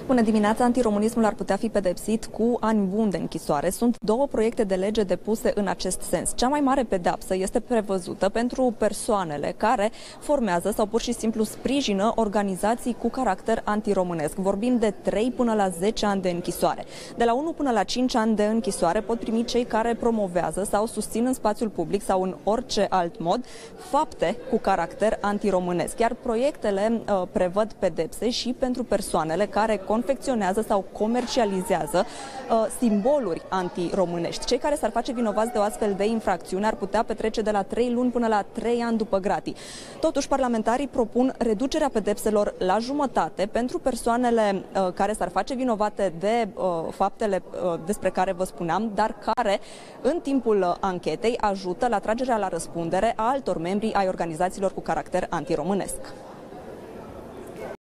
Bună dimineața! Antiromânismul ar putea fi pedepsit cu ani buni de închisoare. Sunt două proiecte de lege depuse în acest sens. Cea mai mare pedeapsă este prevăzută pentru persoanele care formează sau pur și simplu sprijină organizații cu caracter antiromânesc. Vorbim de 3 până la 10 ani de închisoare. De la 1 până la 5 ani de închisoare pot primi cei care promovează sau susțin în spațiul public sau în orice alt mod fapte cu caracter antiromânesc. Iar proiectele prevăd pedepse și pentru persoanele care confecționează sau comercializează simboluri antiromânești. Cei care s-ar face vinovați de o astfel de infracțiune ar putea petrece de la 3 luni până la 3 ani după gratii. Totuși, parlamentarii propun reducerea pedepselor la jumătate pentru persoanele care s-ar face vinovate de faptele despre care vă spuneam, dar care, în timpul anchetei, ajută la tragerea la răspundere a altor membri ai organizațiilor cu caracter antiromânesc.